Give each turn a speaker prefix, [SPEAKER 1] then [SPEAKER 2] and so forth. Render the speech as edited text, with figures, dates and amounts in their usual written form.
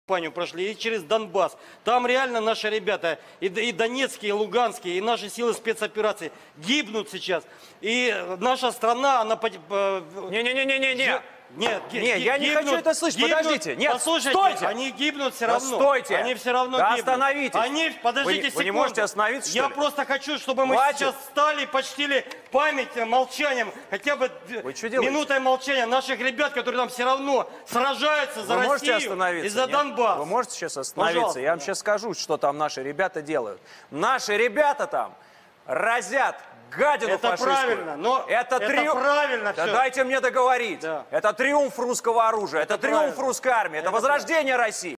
[SPEAKER 1] кампанию прошли, и через Донбасс. Там реально наши ребята, и донецкие, и луганские, и наши силы спецопераций гибнут сейчас. И наша страна, она...
[SPEAKER 2] Не-не-не-не-не.
[SPEAKER 1] Нет,
[SPEAKER 2] я не хочу это слышать. Подождите. Нет,
[SPEAKER 1] послушайте,
[SPEAKER 2] стойте.
[SPEAKER 1] Они гибнут все равно.
[SPEAKER 2] Стойте.
[SPEAKER 1] Они все равно
[SPEAKER 2] да
[SPEAKER 1] гибнут.
[SPEAKER 2] Остановитесь.
[SPEAKER 1] Подождите секунду.
[SPEAKER 2] Вы не можете остановиться, что
[SPEAKER 1] Я
[SPEAKER 2] ли?
[SPEAKER 1] просто хочу, чтобы мы
[SPEAKER 2] Хватит.
[SPEAKER 1] сейчас встали и почтили память молчанием, хотя бы
[SPEAKER 2] Вы что делаете?
[SPEAKER 1] минутой молчания наших ребят, которые там все равно сражаются за
[SPEAKER 2] Вы можете
[SPEAKER 1] Россию
[SPEAKER 2] остановиться?
[SPEAKER 1] и за
[SPEAKER 2] Нет?
[SPEAKER 1] Донбасс.
[SPEAKER 2] Вы можете сейчас остановиться?
[SPEAKER 1] Пожалуйста.
[SPEAKER 2] Я вам сейчас скажу, что там наши ребята делают. Наши ребята там разят гадину
[SPEAKER 1] Это
[SPEAKER 2] фашистскую.
[SPEAKER 1] правильно, но это
[SPEAKER 2] триумф.
[SPEAKER 1] правильно
[SPEAKER 2] Да
[SPEAKER 1] всё.
[SPEAKER 2] дайте мне договорить.
[SPEAKER 1] Да.
[SPEAKER 2] Это триумф русского оружия, это триумф
[SPEAKER 1] правильно.
[SPEAKER 2] русской армии, это возрождение России.